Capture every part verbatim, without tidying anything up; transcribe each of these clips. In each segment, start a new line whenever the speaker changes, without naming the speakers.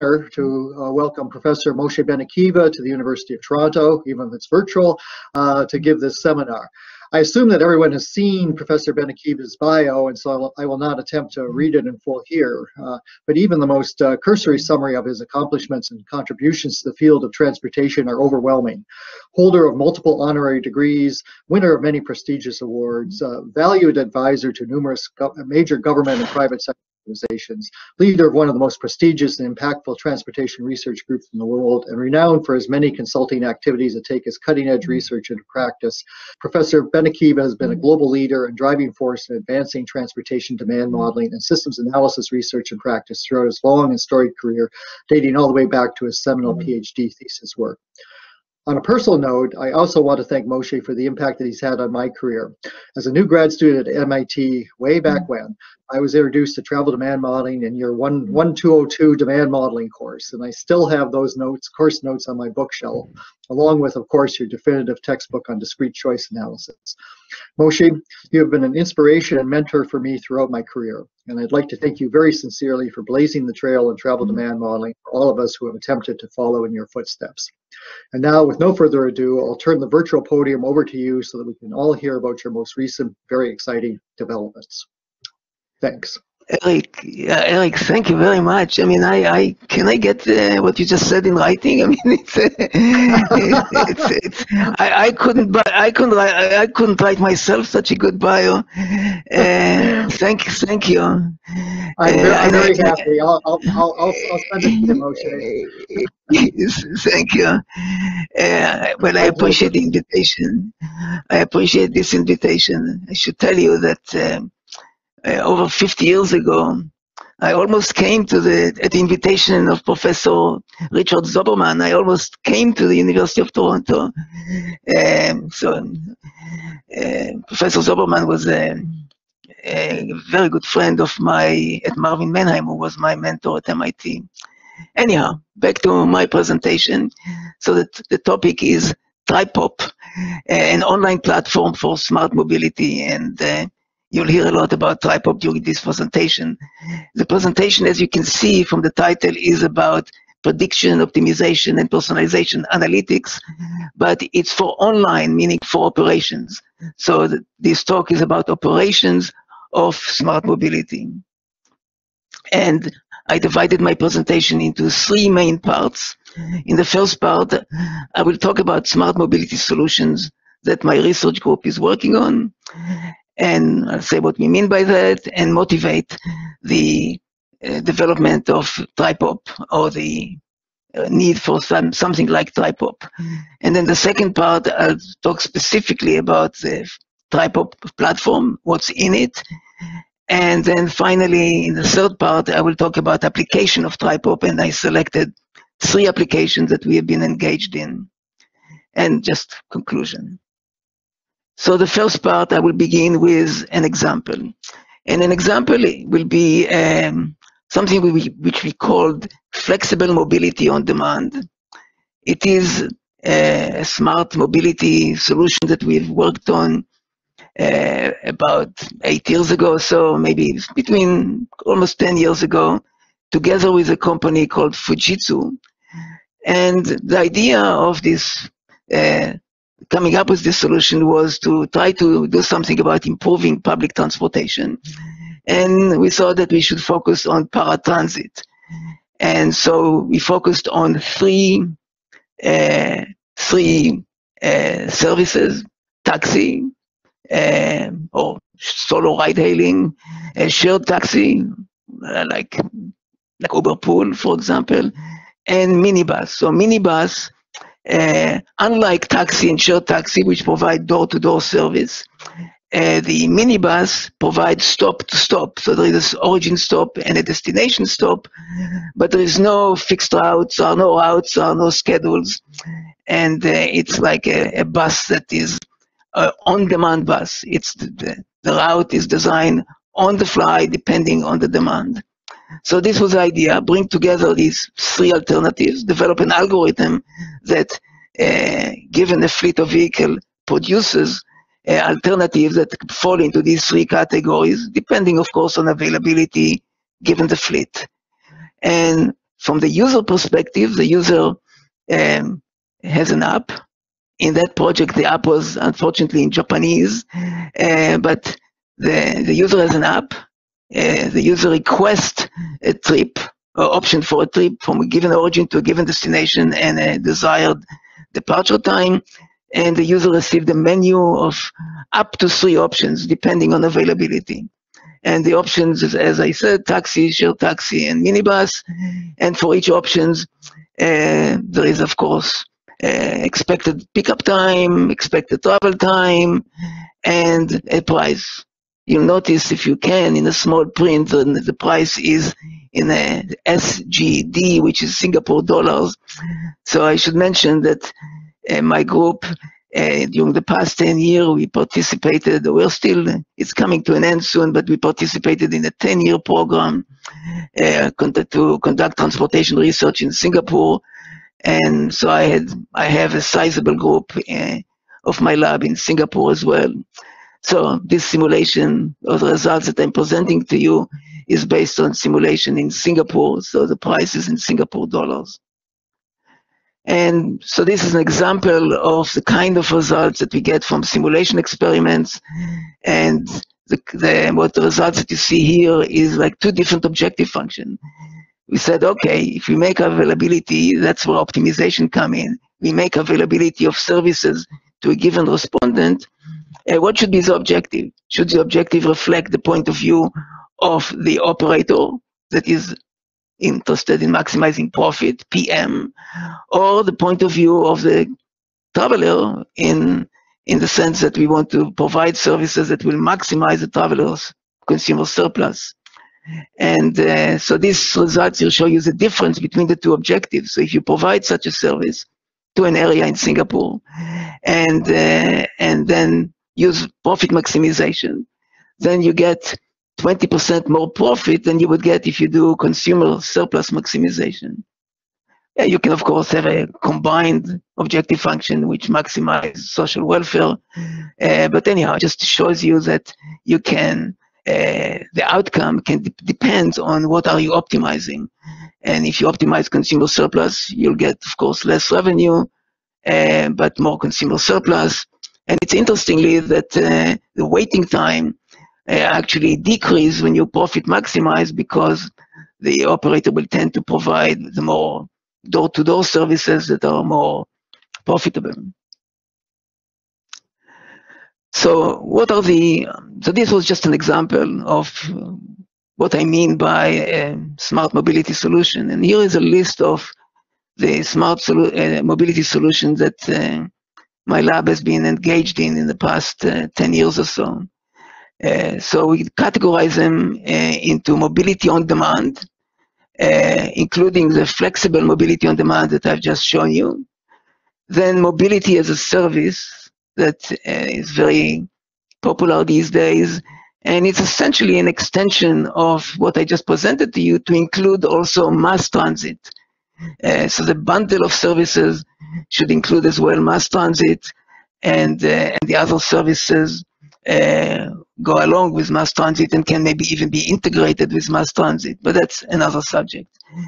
honor to uh, welcome Professor Moshe Ben-Akiva to the University of Toronto, even if it's virtual, uh, to give this seminar. I assume that everyone has seen Professor Ben-Akiva's bio, and so I will, I will not attempt to read it in full here. Uh, but even the most uh, cursory summary of his accomplishments and contributions to the field of transportation are overwhelming. Holder of multiple honorary degrees, winner of many prestigious awards, uh, valued advisor to numerous go major government and private sector organizations, leader of one of the most prestigious and impactful transportation research groups in the world, and renowned for his many consulting activities that take his cutting-edge research into practice. Professor Ben-Akiva has been a global leader and driving force in advancing transportation demand modeling and systems analysis research and practice throughout his long and storied career, dating all the way back to his seminal PhD thesis work. On a personal note, I also want to thank Moshe for the impact that he's had on my career. As a new grad student at M I T way back when, I was introduced to travel demand modeling in your one two oh two demand modeling course, and I still have those notes, course notes on my bookshelf, along with, of course, your definitive textbook on discrete choice analysis. Moshe, you have been an inspiration and mentor for me throughout my career, and I'd like to thank you very sincerely for blazing the trail in travel demand modeling for all of us who have attempted to follow in your footsteps. And now, with no further ado, I'll turn the virtual podium over to you so that we can all hear about your most recent, very exciting developments. Thanks.
Eric, yeah, Eric, thank you very much. I mean, I, I can I get uh, what you just said in writing? I mean, it's, uh, it's, it's I, I couldn't, but I couldn't, I, I couldn't write myself such a good bio. Uh, thank, thank you.
I'm very, uh, I'm very I, happy. I'll, I'll, I'll, I'll send it to Moshe.
Yes, thank you. Uh, well, I appreciate the invitation. I appreciate this invitation. I should tell you that. Um, Uh, over fifty years ago, I almost came to the, at the invitation of Professor Richard Zoberman, I almost came to the University of Toronto. Um, so uh, Professor Zoberman was a, a very good friend of my, at Marvin Manheim, who was my mentor at M I T. Anyhow, back to my presentation. So that the topic is TriPop, an online platform for smart mobility, and uh, you'll hear a lot about TriPop during this presentation. The presentation, as you can see from the title, is about prediction, optimization, and personalization analytics, but it's for online, meaning for operations. So the, this talk is about operations of smart mobility. And I divided my presentation into three main parts. In the first part, I will talk about smart mobility solutions that my research group is working on, and I'll say what we mean by that, and motivate the uh, development of TriPop, or the uh, need for some, something like TriPop. And then the second part, I'll talk specifically about the TriPop platform, what's in it. And then finally, in the third part, I will talk about application of TriPop, and I selected three applications that we have been engaged in. And just conclusion. So the first part, I will begin with an example. And an example will be um, something we, which we called flexible mobility on demand. It is a smart mobility solution that we've worked on uh, about eight years ago, so maybe between almost ten years ago, together with a company called Fujitsu. And the idea of this uh, coming up with this solution was to try to do something about improving public transportation. And we thought that we should focus on paratransit. And so we focused on three, uh, three uh, services: taxi, uh, or solo ride hailing, uh, shared taxi, uh, like, like Uber Pool, for example, and minibus. So minibus, Uh, unlike taxi and shared taxi, which provide door-to-door service, uh, the minibus provides stop-to-stop. So there is an origin stop and a destination stop, but there is no fixed routes, there are no routes, there are no schedules. And uh, it's like a, a bus that is an on-demand bus. It's the, the, the route is designed on the fly, depending on the demand. So this was the idea: bring together these three alternatives, develop an algorithm that, uh, given a fleet of vehicle, produces uh, alternatives that fall into these three categories, depending, of course, on availability given the fleet. And from the user perspective, the user um, has an app. In that project, the app was unfortunately in Japanese, uh, but the, the user has an app. Uh, the user requests a trip or option for a trip from a given origin to a given destination and a desired departure time. And the user received a menu of up to three options depending on availability. And the options, as I said, taxi, share taxi, and minibus. And for each options, uh, there is, of course, uh, expected pickup time, expected travel time, and a price. You'll notice, if you can, in a small print, the price is in a S G D, which is Singapore dollars. So I should mention that uh, my group, uh, during the past ten years, we participated, we're still, it's coming to an end soon, but we participated in a ten-year program uh, to conduct transportation research in Singapore. And so I had, I have a sizable group uh, of my lab in Singapore as well. So this simulation, or the results that I'm presenting to you, is based on simulation in Singapore. So the price is in Singapore dollars. And so this is an example of the kind of results that we get from simulation experiments. And the, the, what the results that you see here is like two different objective functions. We said, okay, if we make availability, that's where optimization come in. We make availability of services to a given respondent. Uh, what should be the objective? Should the objective reflect the point of view of the operator that is interested in maximizing profit, P M, or the point of view of the traveler in, in the sense that we want to provide services that will maximize the traveler's consumer surplus? And uh, so these results will show you the difference between the two objectives. So if you provide such a service to an area in Singapore and, uh, and then use profit maximization, then you get twenty percent more profit than you would get if you do consumer surplus maximization. Yeah, you can, of course, have a combined objective function which maximizes social welfare. Uh, but anyhow, it just shows you that you can, uh, the outcome can de depend on what are you optimizing. And if you optimize consumer surplus, you'll get, of course, less revenue, uh, but more consumer surplus. And it's interestingly that uh, the waiting time uh, actually decreases when you profit maximize, because the operator will tend to provide the more door-to-door services that are more profitable. So what are the, so this was just an example of what I mean by a smart mobility solution. And here is a list of the smart solu uh, mobility solutions that uh, my lab has been engaged in in the past uh, ten years or so. Uh, so we categorize them uh, into mobility on demand, uh, including the flexible mobility on demand that I've just shown you. Then mobility as a service that uh, is very popular these days. And it's essentially an extension of what I just presented to you to include also mass transit. Uh, so the bundle of services should include as well mass transit, and, uh, and the other services uh, go along with mass transit and can maybe even be integrated with mass transit, but that's another subject.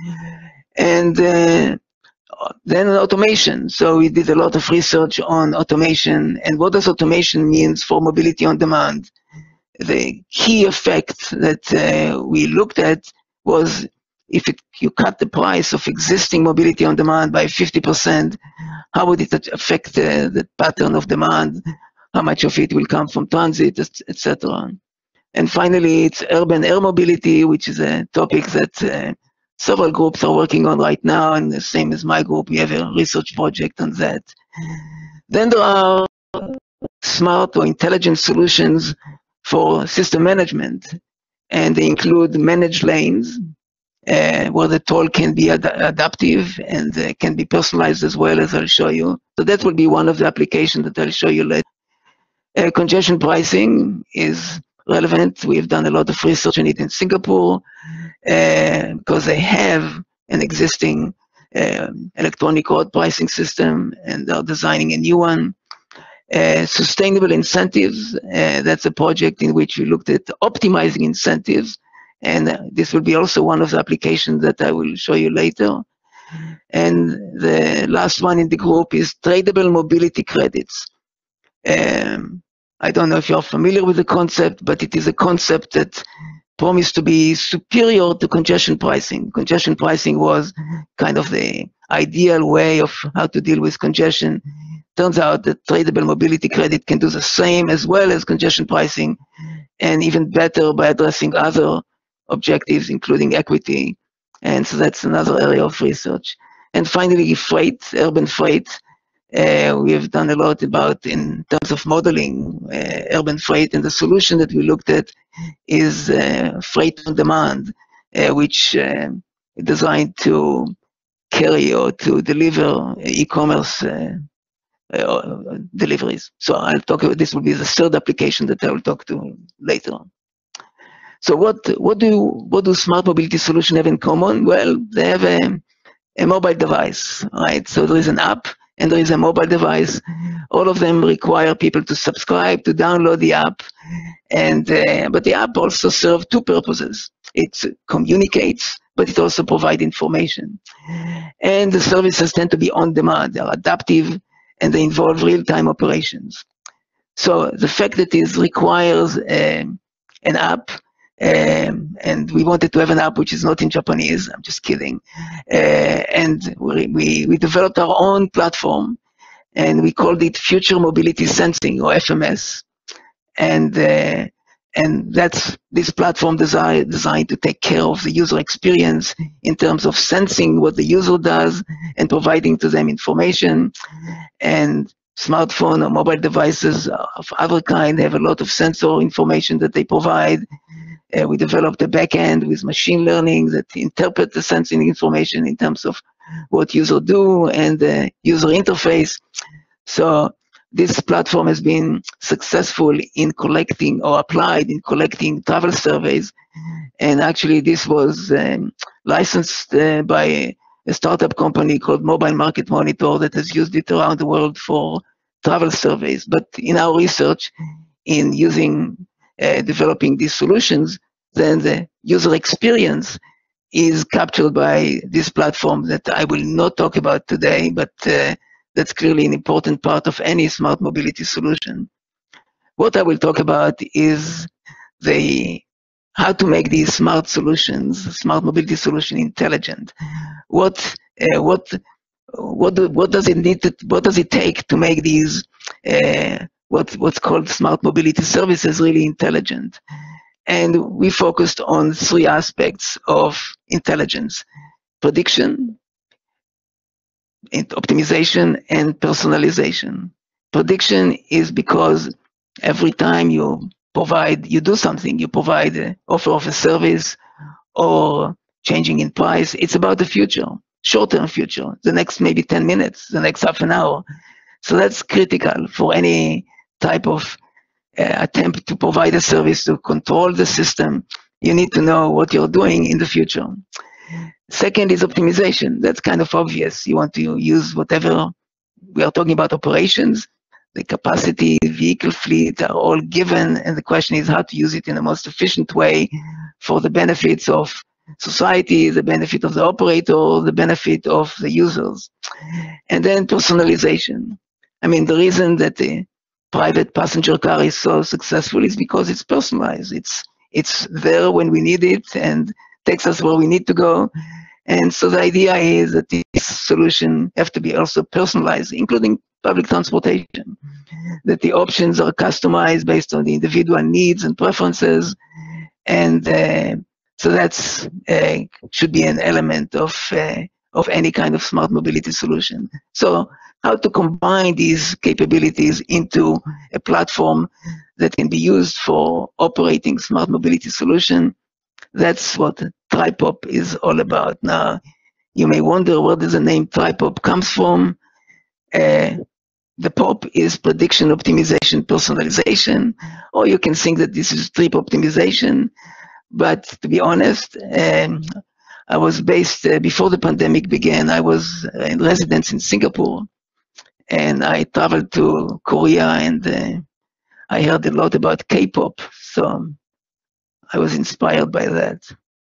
And uh, then automation. So we did a lot of research on automation, and what does automation mean for mobility on demand? The key effect that uh, we looked at was if it, you cut the price of existing mobility on demand by fifty percent, how would it affect uh, the pattern of demand? How much of it will come from transit, et cetera. And finally, it's urban air mobility, which is a topic that uh, several groups are working on right now, and the same as my group, we have a research project on that. Then there are smart or intelligent solutions for system management, and they include managed lanes, uh, where the toll can be ad adaptive and uh, can be personalized as well, as I'll show you. So that will be one of the applications that I'll show you later. Uh, congestion pricing is relevant. We've done a lot of research on it in Singapore, uh, because they have an existing uh, electronic road pricing system, and they're designing a new one. Uh, sustainable incentives, uh, that's a project in which we looked at optimizing incentives And uh, this will be also one of the applications that I will show you later. And the last one in the group is tradable mobility credits. Um, I don't know if you're familiar with the concept, but it is a concept that promised to be superior to congestion pricing. Congestion pricing was kind of the ideal way of how to deal with congestion. Turns out that tradable mobility credit can do the same as well as congestion pricing, and even better by addressing other objectives, including equity. And so that's another area of research. And finally, freight, urban freight. Uh, we have done a lot about in terms of modeling uh, urban freight, and the solution that we looked at is uh, freight on demand, uh, which uh, is designed to carry or to deliver e-commerce uh, uh, deliveries. So I'll talk about this will be the third application that I will talk to later on. So what what do what do smart mobility solutions have in common? Well, they have a, a mobile device, right? So there is an app and there is a mobile device. All of them require people to subscribe, to download the app, and uh, but the app also serves two purposes. It communicates, but it also provides information. And the services tend to be on demand. They are adaptive, and they involve real-time operations. So the fact that it requires um, an app, um, and we wanted to have an app which is not in Japanese, I'm just kidding, uh, and we, we, we developed our own platform, and we called it Future Mobility Sensing, or F M S. And uh, and that's this platform designed designed to take care of the user experience in terms of sensing what the user does and providing to them information. And smartphone or mobile devices of other kind have a lot of sensor information that they provide. Uh, we developed a backend with machine learning that interpret the sensing information in terms of what users do and the user interface. So this platform has been successful in collecting or applied in collecting travel surveys. And actually this was um, licensed uh, by a startup company called Mobile Market Monitor that has used it around the world for travel surveys. But in our research, in using, uh, developing these solutions, then the user experience is captured by this platform that I will not talk about today, but uh, that's clearly an important part of any smart mobility solution. What I will talk about is the how to make these smart solutions, smart mobility solution, intelligent. What uh, what what do, what does it need to, what does it take to make these uh, what what's called smart mobility services really intelligent? And we focused on three aspects of intelligence: prediction, optimization, and personalization. Prediction is because every time you provide, you do something, you provide an offer of a service or changing in price, it's about the future, short-term future, the next maybe ten minutes, the next half an hour. So that's critical for any type of uh, attempt to provide a service to control the system. You need to know what you're doing in the future. Second is optimization. That's kind of obvious. You want to use whatever, we are talking about operations, the capacity, vehicle fleet are all given, and the question is how to use it in the most efficient way for the benefits of society, the benefit of the operator, the benefit of the users. And then personalization. I mean, the reason that the private passenger car is so successful is because it's personalized. It's, it's there when we need it and takes us where we need to go. And so the idea is that this solution have to be also personalized, including public transportation, that the options are customized based on the individual needs and preferences. And uh, so that's uh, should be an element of, uh, of any kind of smart mobility solution. So how to combine these capabilities into a platform that can be used for operating smart mobility solution. That's what TriPop is all about. Now, you may wonder where does the name TriPop comes from. Uh, the pop is prediction, optimization, personalization, or you can think that this is trip optimization. But to be honest, um, I was based, uh, before the pandemic began, I was in residence in Singapore, and I traveled to Korea, and uh, I heard a lot about K-pop. So I was inspired by that.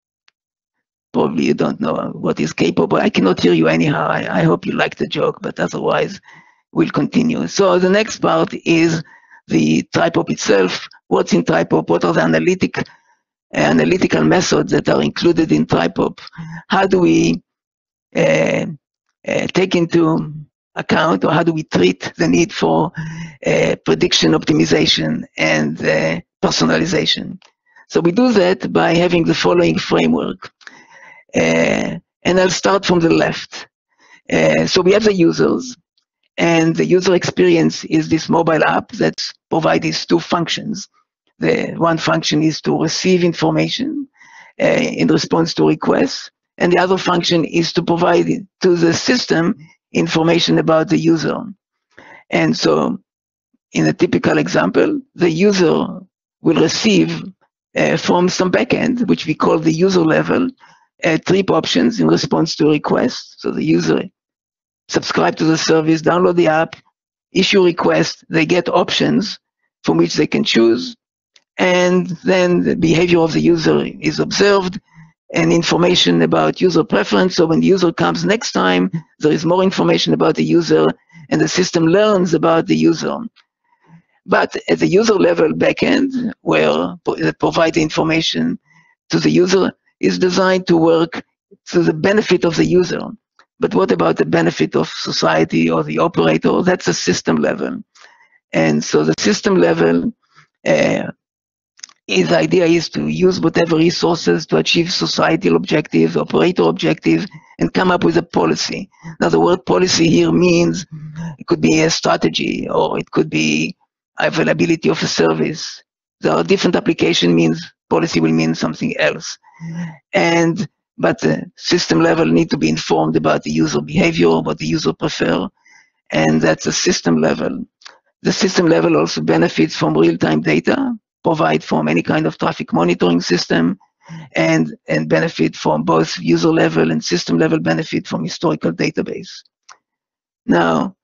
Probably you don't know what is capable. I cannot hear you anyhow. I, I hope you like the joke, but otherwise we'll continue. So the next part is the type-up itself. What's in type-up? What are the analytic, uh, analytical methods that are included in type-up? How do we uh, uh, take into account, or how do we treat the need for uh, prediction optimization and uh, personalization? So we do that by having the following framework. Uh, and I'll start from the left. Uh, so we have the users, and the user experience is this mobile app that provides these two functions. The one function is to receive information uh, in response to requests, and the other function is to provide to the system information about the user. And so in a typical example, the user will receive uh, from some backend, which we call the user level, uh, trip options in response to requests. So the user subscribe to the service, download the app, issue request, they get options from which they can choose, and then the behavior of the user is observed and information about user preference. So when the user comes next time, there is more information about the user and the system learns about the user. But at the user level backend, where it provides information to the user, is designed to work to the benefit of the user. But what about the benefit of society or the operator? That's a system level. And so the system level, uh, his idea is to use whatever resources to achieve societal objectives, operator objectives, and come up with a policy. Now, the word policy here means it could be a strategy, or it could be availability of a service. There are different application means policy will mean something else. And but the system level need to be informed about the user behavior, what the user prefer, and that's a system level. The system level also benefits from real-time data, provide from any kind of traffic monitoring system, and, and benefit from both user level and system level benefit from historical database. Now,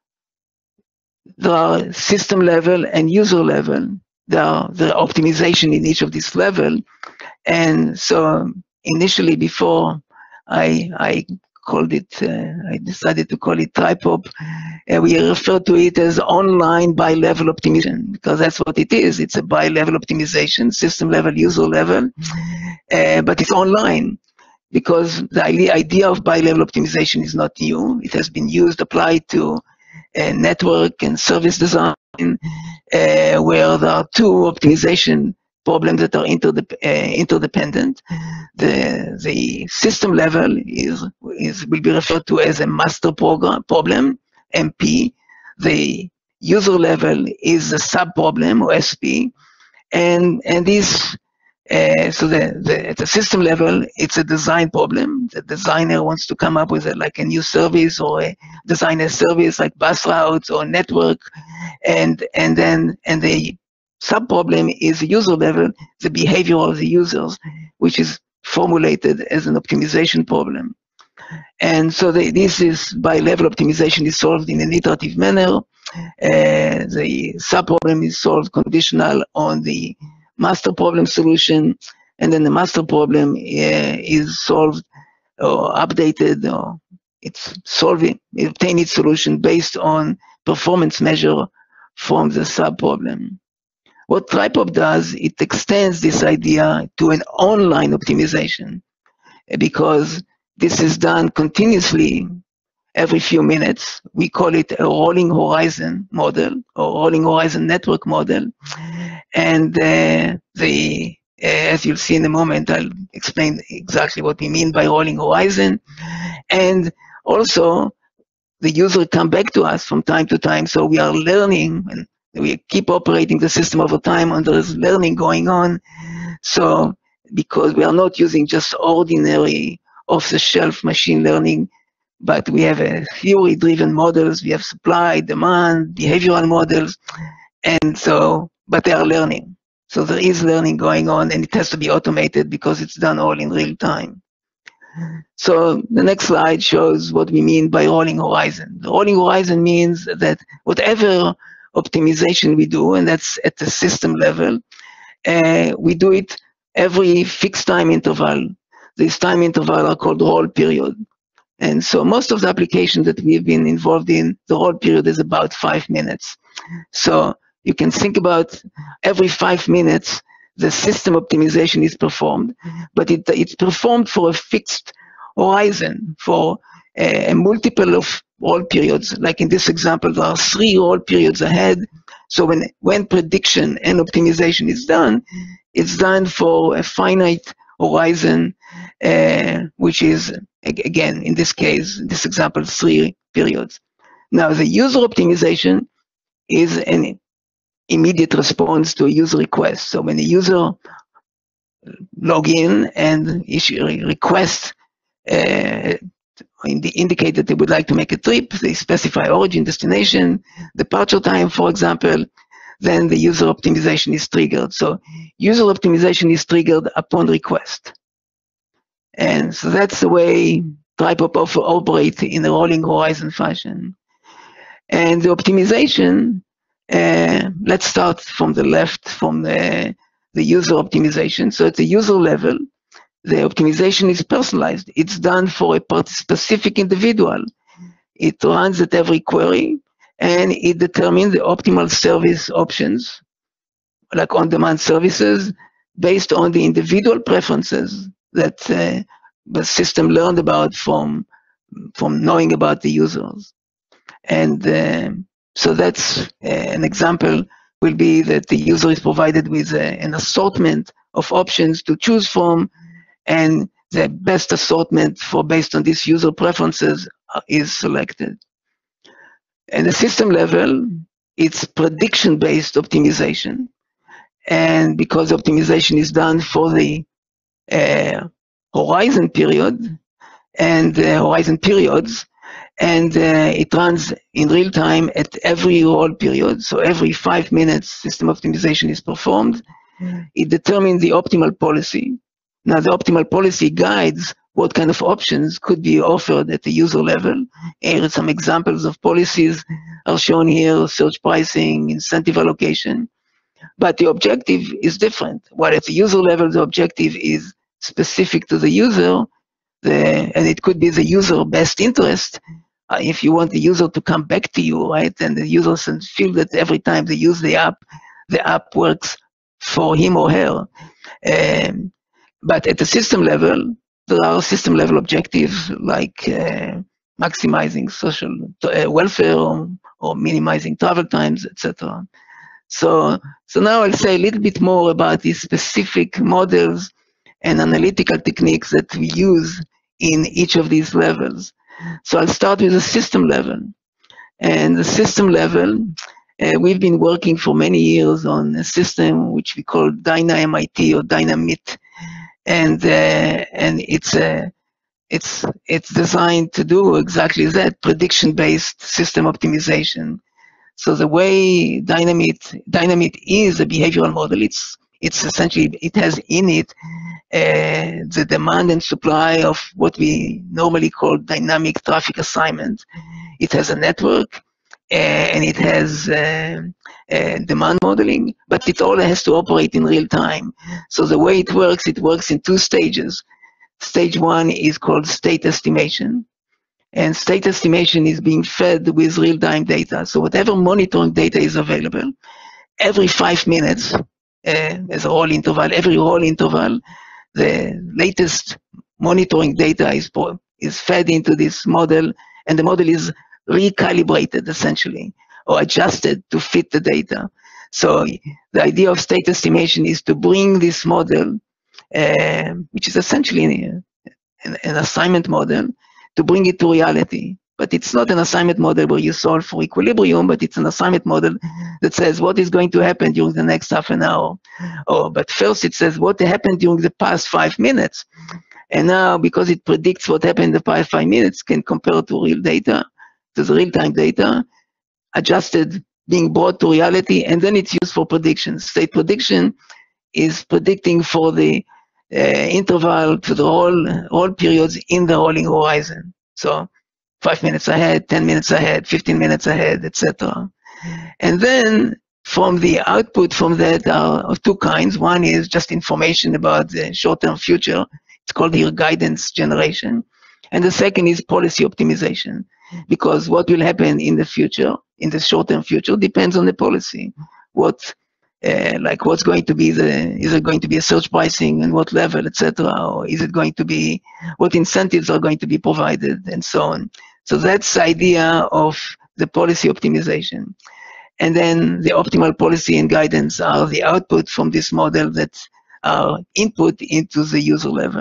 there are system level and user level. There are the optimization in each of these level. And so initially, before I, I called it, uh, I decided to call it type-up, uh, we refer to it as online bi-level optimization, because that's what it is. It's a bi-level optimization, system level, user level, uh, but it's online, because the idea of bi-level optimization is not new. It has been used, applied to uh, network and service design, uh, where there are two optimization problems that are interdep uh, interdependent. The, the system level is, is will be referred to as a master program problem, M P. The user level is a sub-problem, or S P. And, and this, uh, so the, the, at the system level, it's a design problem. The designer wants to come up with a, like a new service, or a design a service like bus routes or network. And, and then, and the sub-problem is the user level, the behavior of the users, which is formulated as an optimization problem. And so the, this is bi-level optimization is solved in an iterative manner. Uh, the sub-problem is solved conditional on the master problem solution, and then the master problem uh, is solved or updated, or it's solving, obtain its solution based on performance measure from the sub-problem. What type-up does, it extends this idea to an online optimization, because this is done continuously every few minutes. We call it a rolling horizon model, or rolling horizon network model. And uh, the, uh, as you'll see in a moment, I'll explain exactly what we mean by rolling horizon. And also, the user come back to us from time to time, so we are learning, and we keep operating the system over time, and there is learning going on. So, because we are not using just ordinary off-the-shelf machine learning, but we have a theory-driven models, we have supply, demand, behavioral models, and so, but they are learning. So there is learning going on, and it has to be automated because it's done all in real time. So the next slide shows what we mean by rolling horizon. The rolling horizon means that whatever optimization we do, and that's at the system level, uh, we do it every fixed time interval. This time interval are called roll period. And so most of the applications that we've been involved in, the roll period is about five minutes. So you can think about every five minutes, the system optimization is performed, but it, it's performed for a fixed horizon, for a, a multiple of roll periods. Like in this example, there are three roll periods ahead. So when, when prediction and optimization is done, it's done for a finite horizon, uh, which is, again, in this case, in this example, three periods. Now, the user optimization is an immediate response to a user request. So when a user log in and issue a request, uh, indicate that they would like to make a trip, they specify origin, destination, departure time, for example, then the user optimization is triggered. So user optimization is triggered upon request. And so that's the way Tripop operate in a rolling horizon fashion. And the optimization, uh, let's start from the left, from the, the user optimization. So at the user level, the optimization is personalized. It's done for a specific individual. It runs at every query, and it determines the optimal service options, like on-demand services, based on the individual preferences that uh, the system learned about from, from knowing about the users. And uh, so that's uh, an example will be that the user is provided with a, an assortment of options to choose from, and the best assortment for based on these user preferences is selected. At the system level, it's prediction-based optimization. And because optimization is done for the uh, horizon period and uh, horizon periods, and uh, it runs in real time at every roll period. So every five minutes, system optimization is performed. It determines the optimal policy. Now, the optimal policy guides what kind of options could be offered at the user level. Here, some examples of policies are shown here: search pricing, incentive allocation. But the objective is different. While at the user level, the objective is specific to the user, the, and it could be the user best interest. Uh, if you want the user to come back to you, right, and the user can feel that every time they use the app, the app works for him or her. Um, but at the system level, there are system level objectives like uh, maximizing social uh, welfare or, or minimizing travel times, et cetera. So, so now I'll say a little bit more about these specific models and analytical techniques that we use in each of these levels. So I'll start with the system level. And the system level, uh, we've been working for many years on a system which we call DynaMIT or DynaMIT. And, uh, and it's, uh, it's, it's designed to do exactly that, prediction-based system optimization. So the way DynaMIT, DynaMIT is a behavioral model, it's, it's essentially, it has in it uh, the demand and supply of what we normally call dynamic traffic assignment. It has a network, uh, and it has uh, uh, demand modeling, but it all has to operate in real time. So the way it works, it works in two stages. Stage one is called state estimation. And state estimation is being fed with real-time data. So whatever monitoring data is available, every five minutes, uh, as a roll interval, every roll interval, the latest monitoring data is, is fed into this model, and the model is recalibrated, essentially, or adjusted to fit the data. So the idea of state estimation is to bring this model, uh, which is essentially an, an assignment model, to bring it to reality. But it's not an assignment model where you solve for equilibrium, but it's an assignment model that says what is going to happen during the next half an hour. Oh, but first it says what happened during the past five minutes. And now, because it predicts what happened in the past five minutes, can compare to real data, to the real-time data, adjusted, being brought to reality, and then it's used for predictions. State prediction is predicting for the Uh, interval to the roll, roll periods in the rolling horizon. So five minutes ahead, ten minutes ahead, fifteen minutes ahead, et cetera. And then from the output from that are of two kinds. One is just information about the short-term future. It's called here guidance generation. And the second is policy optimization, because what will happen in the future, in the short-term future, depends on the policy. What, uh, like what's going to be the, is it going to be a surge pricing and what level, et cetera, or is it going to be, what incentives are going to be provided, and so on. So that's the idea of the policy optimization. And then the optimal policy and guidance are the output from this model that are input into the user level.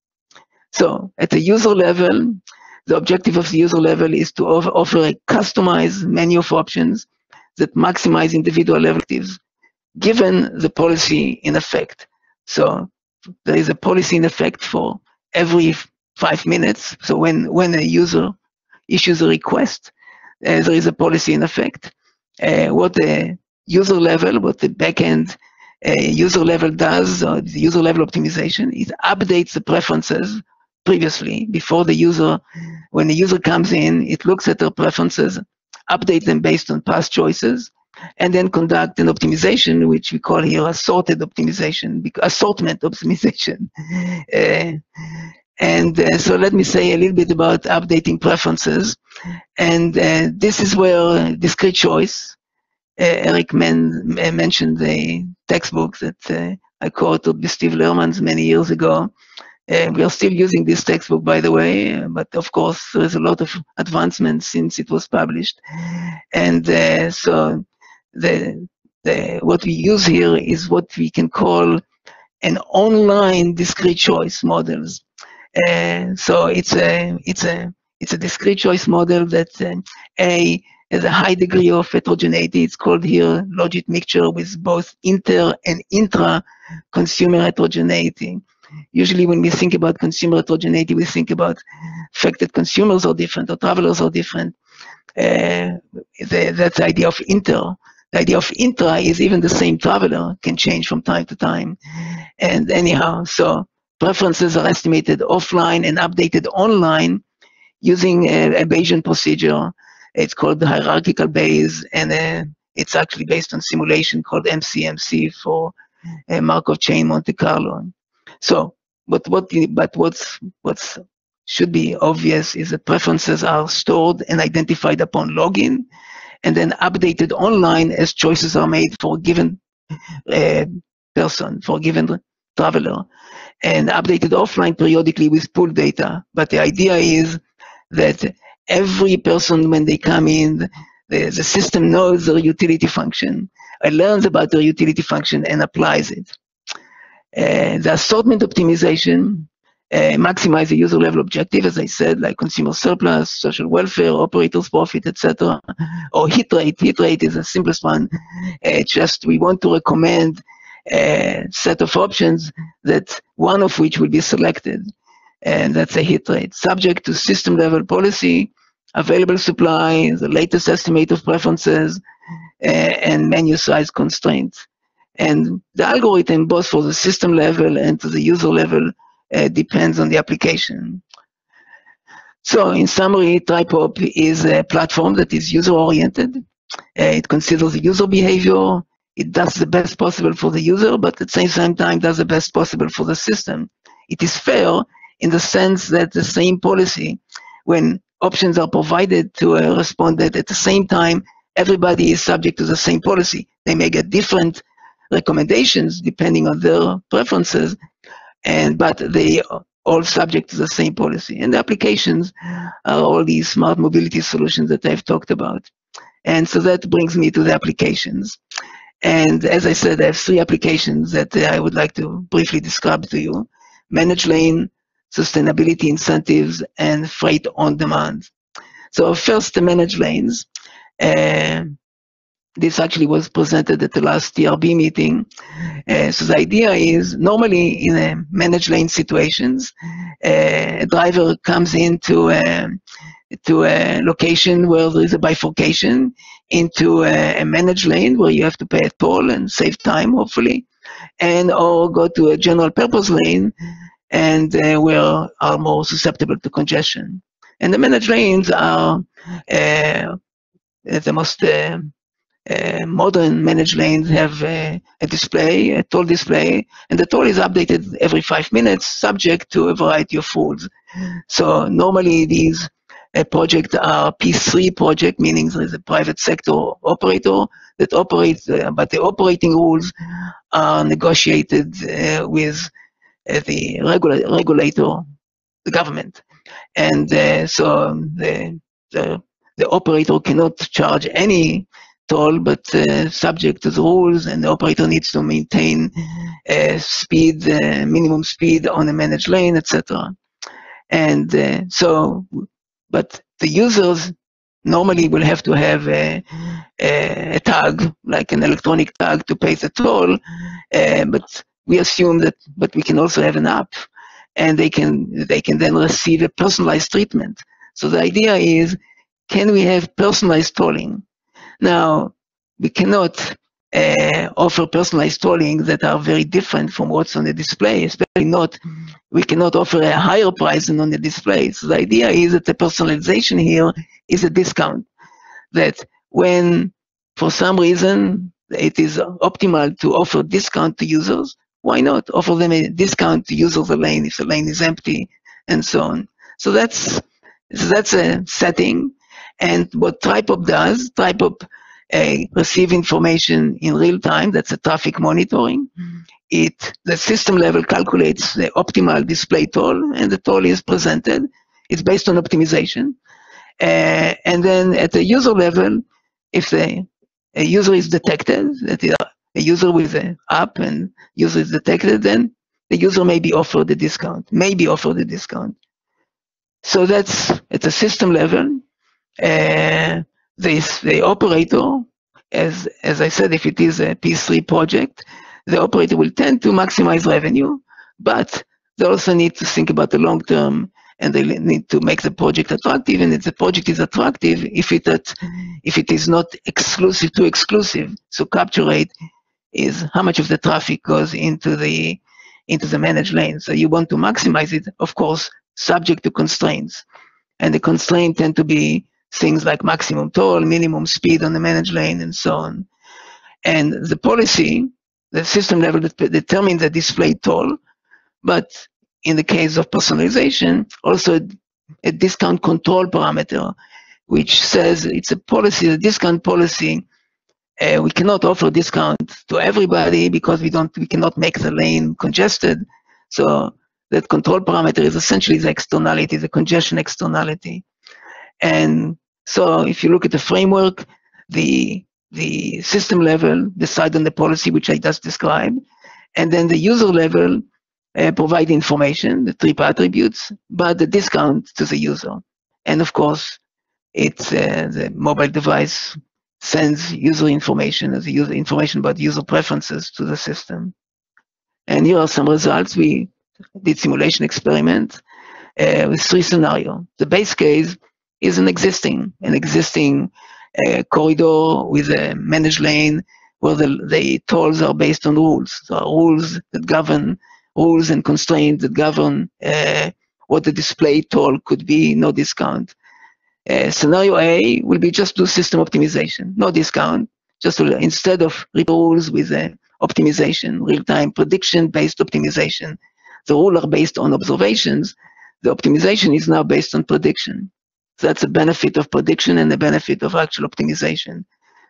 So at the user level, the objective of the user level is to offer a customized menu of options that maximize individual level objectives, given the policy in effect. So there is a policy in effect for every five minutes. So when, when a user issues a request, uh, there is a policy in effect. Uh, what the user level, what the backend uh, user level does, or the user level optimization, it updates the preferences previously, before the user, when the user comes in, it looks at their preferences, update them based on past choices, and then conduct an optimization, which we call here assorted optimization, assortment optimization. Uh, and uh, so let me say a little bit about updating preferences. And uh, this is where discrete choice, uh, Eric men mentioned the textbook that uh, I co-authored with Steve Lerman's many years ago. Uh, we are still using this textbook, by the way, but of course there is a lot of advancement since it was published. And uh, so the, the, what we use here is what we can call an online discrete choice models. Uh, so it's a, it's a, it's a discrete choice model that uh, A has a high degree of heterogeneity. It's called here logit mixture with both inter and intra consumer heterogeneity. Usually when we think about consumer heterogeneity, we think about the fact that consumers are different or travelers are different. Uh, the, that's the idea of inter. The idea of intra is even the same traveler can change from time to time. And anyhow, so preferences are estimated offline and updated online using a, a Bayesian procedure. It's called the hierarchical Bayes, and uh, it's actually based on simulation called M C M C for uh, Markov chain Monte Carlo. So, but what, but what's, what's should be obvious is that preferences are stored and identified upon login, and then updated online as choices are made for a given uh, person, for a given traveler, and updated offline periodically with pool data. But the idea is that every person, when they come in, the, the system knows their utility function, it learns about their utility function and applies it. Uh, the assortment optimization uh, maximize the user level objective, as I said, like consumer surplus, social welfare, operators profit, et cetera. Or hit rate. Hit rate is the simplest one. Uh, just we want to recommend a set of options that one of which will be selected, and that's a hit rate. Subject to system level policy, available supply, the latest estimate of preferences, uh, and menu size constraints. And the algorithm, both for the system level and to the user level, uh, depends on the application. So in summary, TriPop is a platform that is user-oriented. Uh, it considers the user behavior. It does the best possible for the user, but at the same time does the best possible for the system. It is fair in the sense that the same policy, when options are provided to a respondent, at the same time, everybody is subject to the same policy. They may get different recommendations depending on their preferences, and but they are all subject to the same policy. And the applications are all these smart mobility solutions that I've talked about. And so that brings me to the applications. And as I said, I have three applications that I would like to briefly describe to you: managed lane, sustainability incentives, and freight on demand. So first, the managed lanes. Uh, This actually was presented at the last T R B meeting. Uh, so the idea is, normally in a managed lane situations, uh, a driver comes into a, to a location where there is a bifurcation into a, a managed lane where you have to pay a toll and save time, hopefully, and or go to a general purpose lane and uh, where are more susceptible to congestion. And the managed lanes are uh, the most uh, uh, modern managed lanes have uh, a display, a toll display, and the toll is updated every five minutes, subject to a variety of rules. So normally these uh, projects are P three project, meaning there is a private sector operator that operates, uh, but the operating rules are negotiated uh, with uh, the regula regulator, the government. And uh, so the, the, the operator cannot charge any toll, but uh, subject to the rules, and the operator needs to maintain uh, speed, uh, minimum speed on a managed lane, et cetera. And uh, so, but the users normally will have to have a, a, a tag, like an electronic tag, to pay the toll. Uh, but we assume that, but we can also have an app, and they can they can then receive a personalized treatment. So the idea is, can we have personalized tolling? Now, we cannot uh, offer personalized tolling that are very different from what's on the display, especially not, we cannot offer a higher price than on the display. So the idea is that the personalization here is a discount, that when for some reason it is optimal to offer discount to users, why not offer them a discount to use of the lane if the lane is empty, and so on. So that's so that's a setting. And what TriPop does, TriPop uh, receive information in real time. That's a traffic monitoring. It the system level calculates the optimal display toll, and the toll is presented. It's based on optimization. Uh, and then at the user level, if the a user is detected, that is a user with an app and user is detected, then the user may be offered a discount, may be offered a discount. So that's at the system level. Uh, this, the operator, as, as I said, if it is a P three project, the operator will tend to maximize revenue, but they also need to think about the long term, and they need to make the project attractive. And if the project is attractive, if it at, if it is not exclusive to exclusive, so capture rate is how much of the traffic goes into the into the managed lane. So you want to maximize it, of course, subject to constraints, and the constraints tend to be things like maximum toll, minimum speed on the managed lane, and so on. And the policy, the system level, determines the display toll, but in the case of personalization, also a discount control parameter, which says it's a policy, a discount policy. Uh, we cannot offer discount to everybody because we don't, we cannot make the lane congested. So that control parameter is essentially the externality, the congestion externality. And so if you look at the framework, the the system level decide on the policy, which I just described, and then the user level uh, provide information, the trip attributes, but the discount to the user. And of course, it's uh, the mobile device sends user information as user information about user preferences to the system. And here are some results. We did simulation experiment uh, with three scenarios. The base case is an existing, an existing uh, corridor with a managed lane where the, the tolls are based on rules. So rules that govern, rules and constraints that govern uh, what the display toll could be, no discount. Uh, scenario A will be just do system optimization, no discount, just to, instead of rules with uh, optimization, real-time prediction-based optimization. The rules are based on observations. The optimization is now based on prediction. So that's a benefit of prediction and the benefit of actual optimization.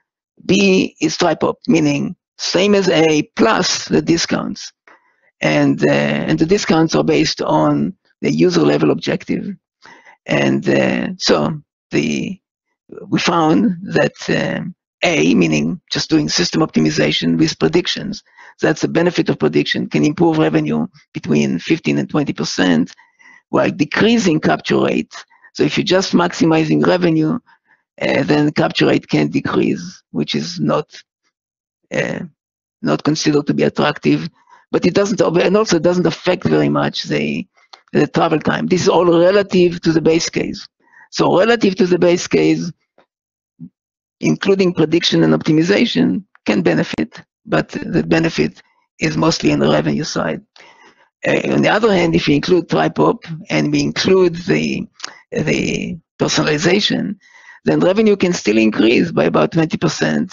B is TriPop, meaning same as A plus the discounts. And, uh, and the discounts are based on the user level objective. And uh, so the, we found that um, A, meaning just doing system optimization with predictions, that's the benefit of prediction, can improve revenue between fifteen and twenty percent while decreasing capture rate. So if you're just maximizing revenue, uh, then capture rate can decrease, which is not uh, not considered to be attractive. But it doesn't, and also it doesn't affect very much the the travel time. This is all relative to the base case. So relative to the base case, including prediction and optimization, can benefit, but the benefit is mostly on the revenue side. Uh, on the other hand, if we include TriPop and we include the, the personalization, then revenue can still increase by about twenty percent,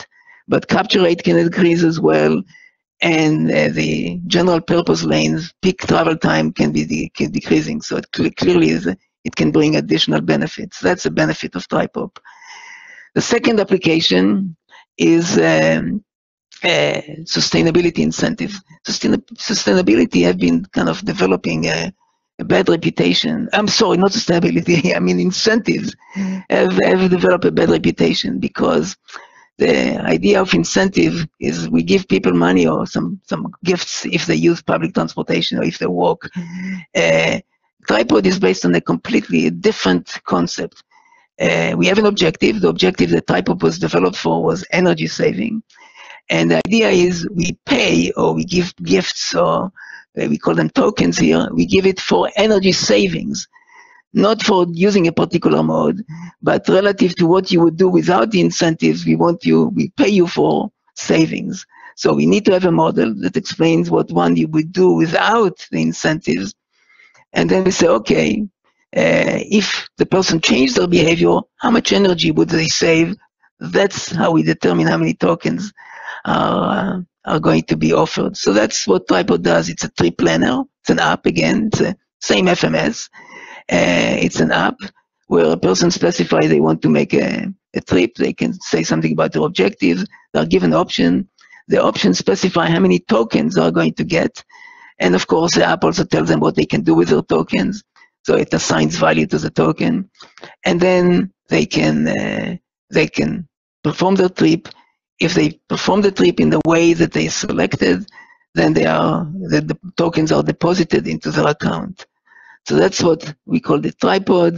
but capture rate can increase as well, and uh, the general purpose lanes peak travel time can be de can decreasing. So it cl clearly is a, it can bring additional benefits. That's a benefit of TriPop. The second application is um, uh, sustainability incentives. Sustain sustainability have been kind of developing a, a bad reputation. I'm sorry, not sustainability. I mean incentives have, have developed a bad reputation because the idea of incentive is we give people money or some some gifts if they use public transportation or if they walk. Uh, Tripod is based on a completely different concept. Uh, we have an objective. The objective that Tripod was developed for was energy saving. And the idea is we pay or we give gifts, or uh, we call them tokens here. We give it for energy savings, not for using a particular mode, but relative to what you would do without the incentives. We want you, we pay you for savings. So we need to have a model that explains what one you would do without the incentives. And then we say, okay, uh, if the person changed their behavior, how much energy would they save? That's how we determine how many tokens are, uh, are going to be offered. So that's what Tripod does. It's a trip planner. It's an app again. It's the same F M S. Uh, it's an app where a person specifies they want to make a, a trip. They can say something about their objectives. They're given an option. The options specify how many tokens they're going to get. And of course, the app also tells them what they can do with their tokens. So it assigns value to the token. And then they can, uh, they can perform their trip. If they perform the trip in the way that they selected, then they are, the, the tokens are deposited into their account. So that's what we call the Tripod.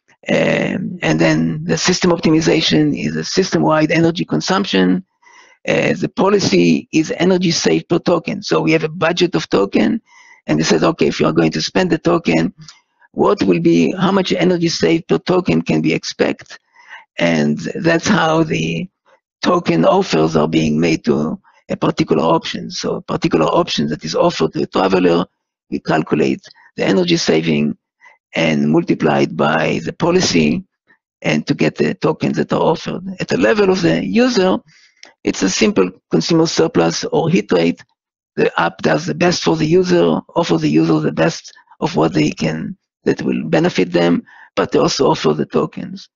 Um, and then the system optimization is a system-wide energy consumption. Uh, the policy is energy saved per token. So we have a budget of token, and it says, okay, if you are going to spend the token, what will be, how much energy saved per token can we expect? And that's how the token offers are being made to a particular option. So a particular option that is offered to a traveler, we calculate the energy saving and multiply it by the policy and to get the tokens that are offered. At the level of the user, it's a simple consumer surplus or hit rate. The app does the best for the user, offers the user the best of what they can, that will benefit them, but they also offer the tokens.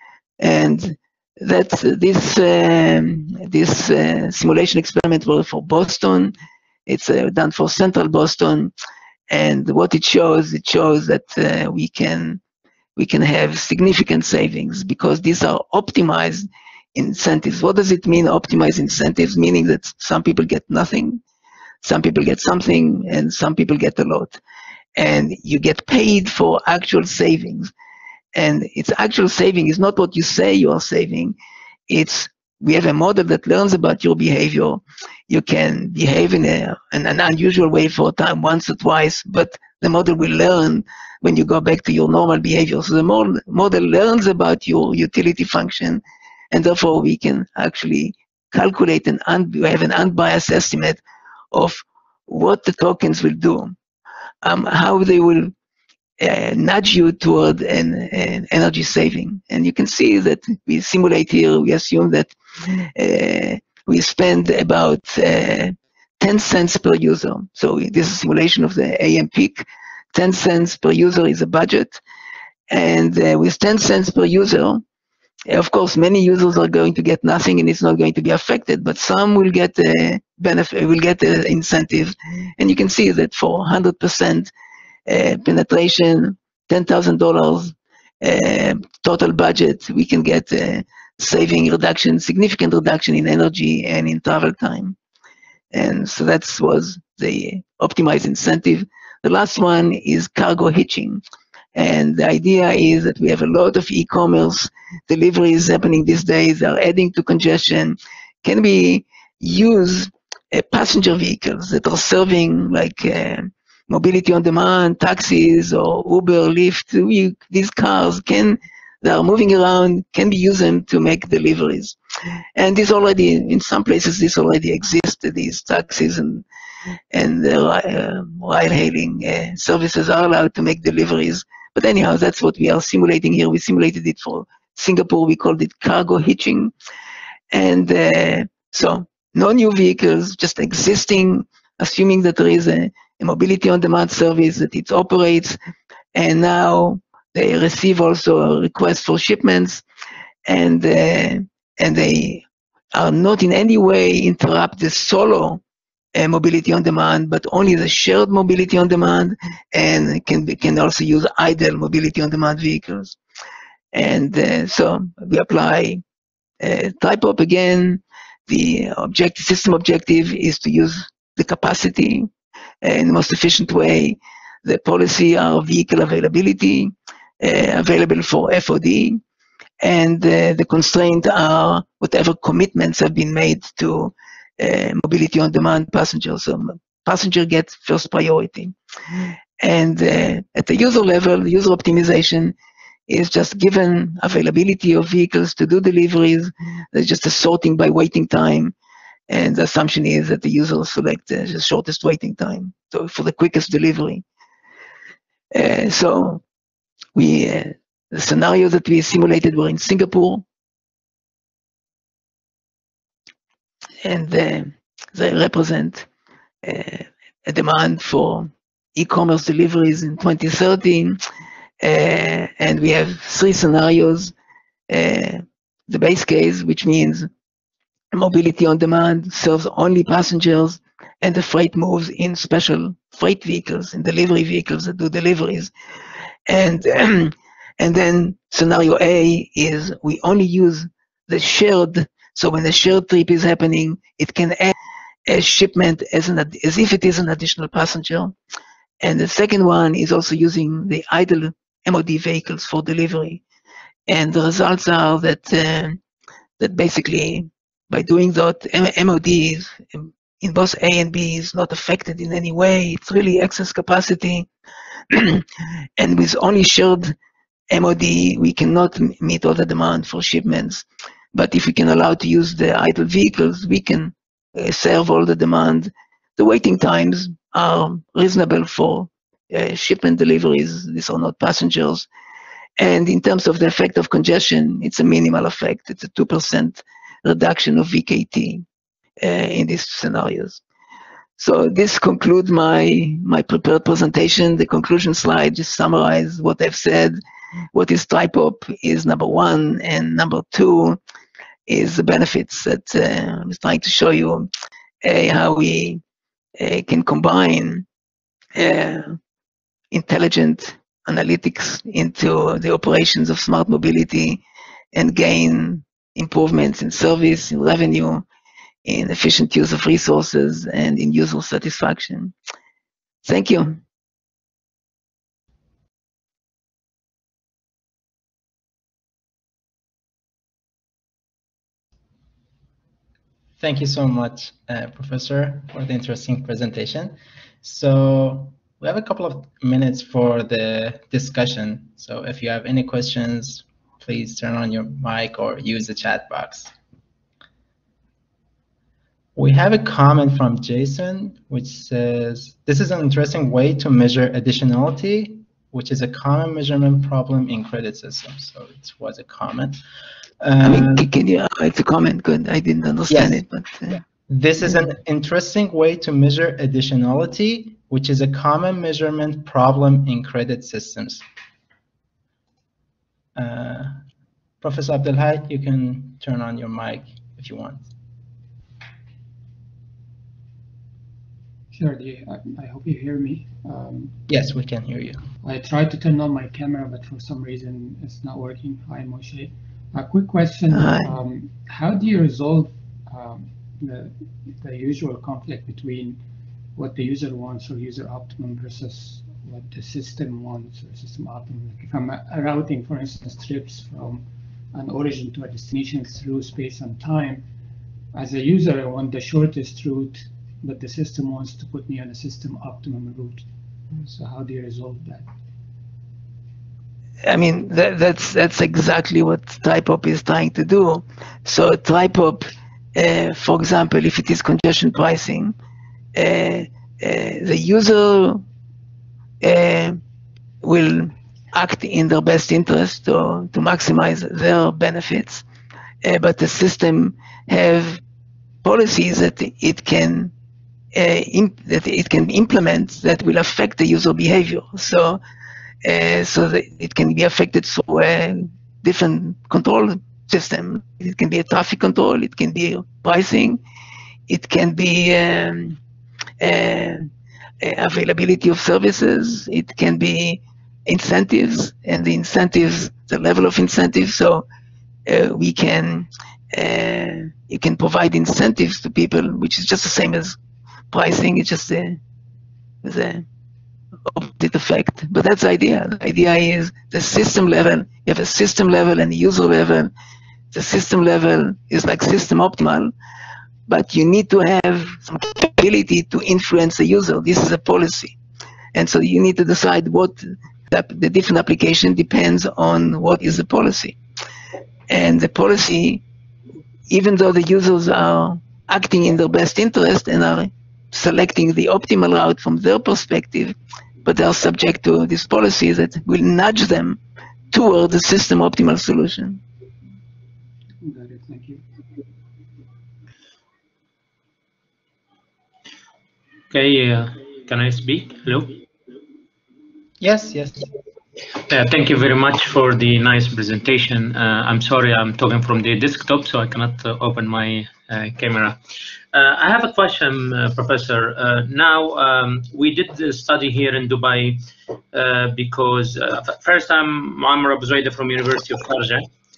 And that's this um, this uh, simulation experiment was for Boston. It's uh, done for Central Boston, and what it shows, it shows that uh, we can we can have significant savings because these are optimized incentives. What does it mean, optimized incentives? Meaning that some people get nothing, some people get something, and some people get a lot. And you get paid for actual savings. And its actual saving is not what you say you are saving. It's, we have a model that learns about your behavior. You can behave in, a, in an unusual way for a time, once or twice, but the model will learn when you go back to your normal behavior. So the model, model learns about your utility function, and therefore we can actually calculate and un, we have an unbiased estimate of what the tokens will do, um, how they will Uh, nudge you toward an, an energy saving. And you can see that we simulate here, we assume that uh, we spend about uh, ten cents per user. So this is a simulation of the A M peak. ten cents per user is a budget. And uh, with ten cents per user, of course, many users are going to get nothing and it's not going to be affected, but some will get a benefit, will get an incentive. And you can see that for one hundred percent Uh, penetration, ten thousand dollars uh, total budget, we can get uh, saving reduction, significant reduction in energy and in travel time. And so that was the optimized incentive. The last one is cargo hitching. And the idea is that we have a lot of e-commerce deliveries happening these days, are adding to congestion. Can we use uh, passenger vehicles that are serving like uh, mobility on demand, taxis or Uber, Lyft? We, these cars can, they are moving around, can we use them to make deliveries? And this already, in some places, this already exists. These taxis and and uh, ride-hailing uh, services are allowed to make deliveries. But anyhow, that's what we are simulating here. We simulated it for Singapore. We called it cargo hitching. And uh, So no new vehicles, just existing, assuming that there is a, a mobility on demand service that it operates, and now they receive also a request for shipments, and uh, and they are not in any way interrupt the solo uh, mobility on demand, but only the shared mobility on demand, and can be, can also use idle mobility on demand vehicles. And uh, so we apply uh, type op again. The objective, system objective is to use the capacity in the most efficient way. The policy are vehicle availability, uh, available for F O D, and uh, the constraint are whatever commitments have been made to uh, mobility on demand passengers. So passenger gets first priority. And uh, at the user level, user optimization is just given availability of vehicles to do deliveries. There's just a sorting by waiting time. And the assumption is that the user will select the shortest waiting time, so for the quickest delivery. Uh, so we, uh, the scenarios that we simulated were in Singapore. And uh, they represent uh, a demand for e-commerce deliveries in twenty thirteen. Uh, and we have three scenarios. Uh, the base case, which means mobility on demand serves only passengers, and the freight moves in special freight vehicles, in delivery vehicles that do deliveries. And, and then scenario A is we only use the shared, so when the shared trip is happening, it can add a shipment as, an, as if it is an additional passenger. And the second one is also using the idle M O D vehicles for delivery. And the results are that uh, that basically by doing that, M O Ds in both A and B is not affected in any way. It's really excess capacity. And with only shared M O D, we cannot meet all the demand for shipments. But if we can allow to use the idle vehicles, we can uh, serve all the demand. The waiting times are reasonable for uh, shipment deliveries. These are not passengers. And in terms of the effect of congestion, it's a minimal effect. It's a two percent reduction of V K T uh, in these scenarios. So this concludes my, my prepared presentation. The conclusion slide just summarizes what I've said. What is type op is number one, and number two is the benefits that uh, I was trying to show you uh, how we uh, can combine uh, intelligent analytics into the operations of smart mobility and gain improvements in service, in revenue, in efficient use of resources, and in user satisfaction. Thank you.
Thank you so much, uh, Professor, for the interesting presentation. So we have a couple of minutes for the discussion. So if you have any questions, please turn on your mic or use the chat box. We have a comment from Jason, which says, this is an interesting way to measure additionality, which is a common measurement problem in credit systems. So it was a comment. Um,
I mean, can you, it's a comment, good. I didn't understand yes. it, but. Uh,
this is an interesting way to measure additionality, which is a common measurement problem in credit systems. Uh, Professor Abdelhai, you can turn on your mic if you want.
Sure, I, I hope you hear me. Um,
yes, we can hear you.
I tried to turn on my camera, but for some reason it's not working. Hi, Moshe. A quick question. Um, how do you resolve um, the, the usual conflict between what the user wants or user optimum versus what the system wants or system optimum? Like if I'm routing, for instance, trips from an origin to a destination through space and time, as a user, I want the shortest route, but the system wants to put me on a system optimum route. So how do you resolve that?
I mean, that, that's that's exactly what type op is trying to do. So type op, uh, for example, if it is congestion pricing, uh, uh, the user uh, will act in their best interest to, to maximize their benefits, uh, but the system have policies that it can uh, that it can implement that will affect the user behavior. So, uh, so that it can be affected through a different control system. It can be a traffic control. It can be pricing. It can be um, uh, availability of services. It can be incentives, and the incentives, the level of incentives. So uh, we can uh, you can provide incentives to people, which is just the same as pricing. It's just a, it's a opposite effect. But that's the idea. The idea is the system level. You have a system level and a user level. The system level is like system optimal, but you need to have some capability to influence the user. This is a policy. And so you need to decide what the, the different application depends on what is the policy. And the policy, even though the users are acting in their best interest and are selecting the optimal route from their perspective, but they are subject to this policy that will nudge them toward the system optimal solution.
Got it, thank you.
Okay, uh, can I speak? Hello?
Yes, yes.
Uh, thank you very much for the nice presentation. Uh, I'm sorry, I'm talking from the desktop, so I cannot uh, open my uh, camera. Uh, I have a question, uh, Professor. Uh, now, um, we did the study here in Dubai uh, because uh, first I'm Muammar Abu Zubaydah from University of Sharjah,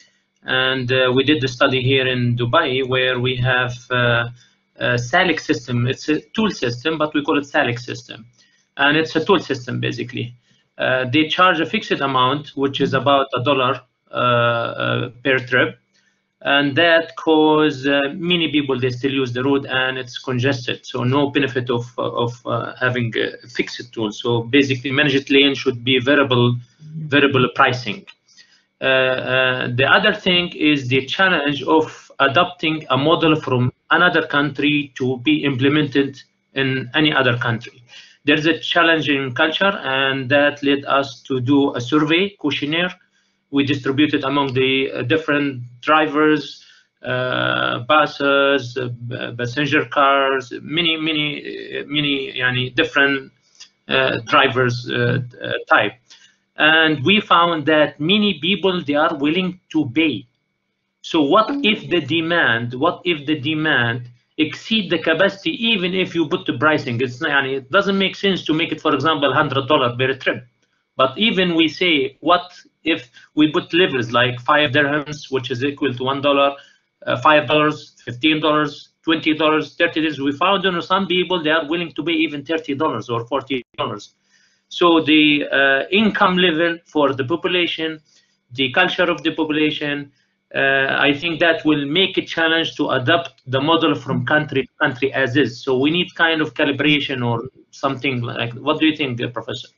and uh, we did the study here in Dubai where we have uh, a SALIC system. It's a tool system, but we call it SALIC system, and it's a tool system basically. Uh, they charge a fixed amount, which is about a dollar uh, uh, per trip, and that cause uh, many people, they still use the road and it's congested, so no benefit of of uh, having a fixed tool. So basically managed lane should be variable variable pricing. Uh, uh, the other thing is the challenge of adopting a model from another country to be implemented in any other country. There's a challenge in culture, and that led us to do a survey questionnaire. We distributed among the uh, different drivers, uh, buses, uh, passenger cars, many, many, many yani, different uh, drivers uh, uh, type. And we found that many people, they are willing to pay. So what if the demand, what if the demand exceed the capacity, even if you put the pricing? It's not, it doesn't make sense to make it, for example, one hundred dollars per trip. But even we say, what if we put levels like five dirhams, which is equal to one dollar, uh, five dollars, fifteen dollars, twenty dollars, thirty dollars. We found, you know, some people, they are willing to pay even thirty dollars or forty dollars. So the uh, income level for the population, the culture of the population, uh, I think that will make a challenge to adapt the model from country to country as is. So we need kind of calibration or something like. What do you think, Professor?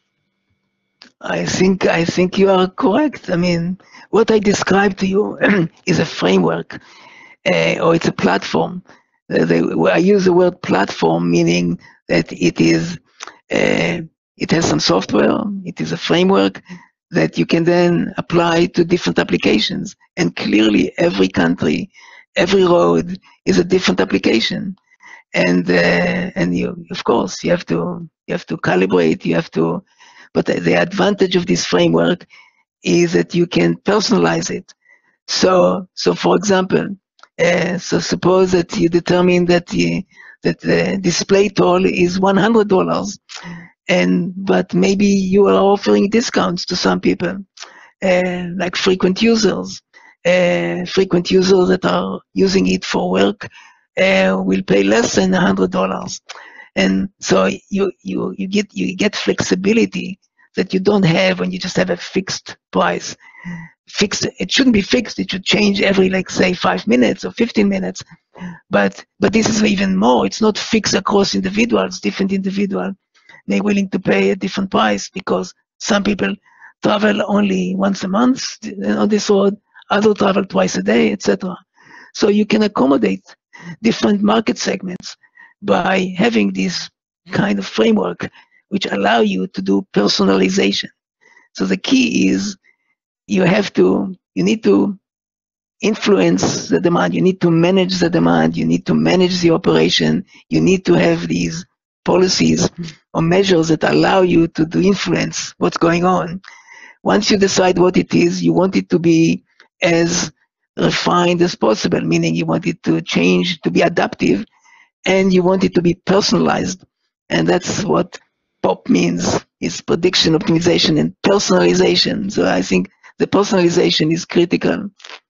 I think I think you are correct. I mean, what I described to you is a framework, uh, or it's a platform. Uh, they, I use the word platform, meaning that it is. Uh, It has some software, it is a framework that you can then apply to different applications. And clearly every country, every road is a different application. And uh, and you, of course, you have to you have to calibrate, you have to, but the, the advantage of this framework is that you can personalize it. So so for example, uh, so suppose that you determine that the that the display toll is one hundred dollars. And but maybe you are offering discounts to some people, uh, like frequent users. Uh, frequent users that are using it for work uh, will pay less than a hundred dollars, and so you you you get you get flexibility that you don't have when you just have a fixed price. Fixed. It shouldn't be fixed. It should change every, like, say, five minutes or fifteen minutes. But but this is even more. It's not fixed across individuals. Different individual. They're willing to pay a different price because some people travel only once a month on this road, others travel twice a day, et cetera. So you can accommodate different market segments by having this kind of framework which allow you to do personalization. So the key is you have to, you need to influence the demand. You need to manage the demand. You need to manage the operation. You need to have these policies or measures that allow you to do influence what's going on. Once you decide what it is, you want it to be as refined as possible, meaning you want it to change, to be adaptive, and you want it to be personalized. And that's what P O P means, is prediction, optimization, and personalization. So I think the personalization is critical.